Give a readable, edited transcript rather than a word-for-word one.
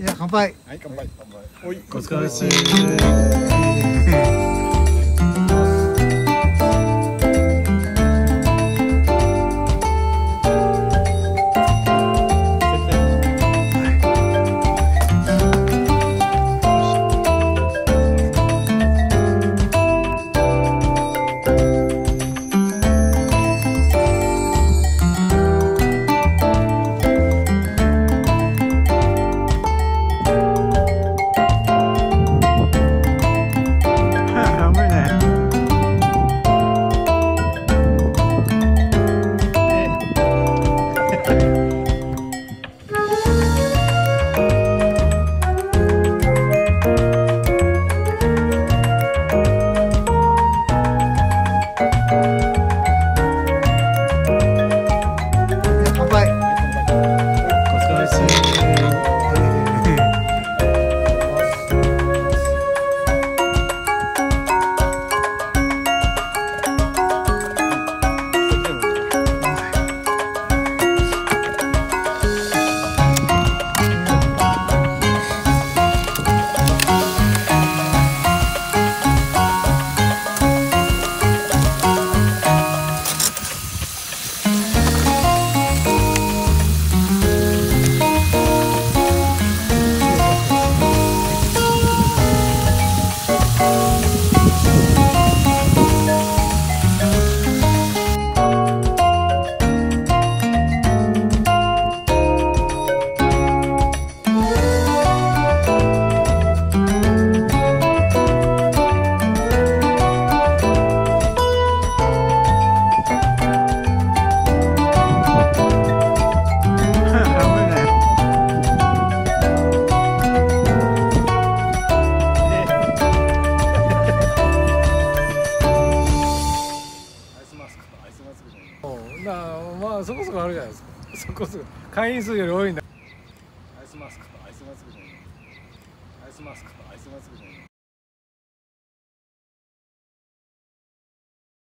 じゃあ乾杯。 はい、乾杯。 おい、 お疲れ様です。 まあそこそこあるじゃないですか。そこそこ会員数より多いんだ。 アイスマスクとアイスマスクじゃない。アイスマスクとアイスマスクじゃない。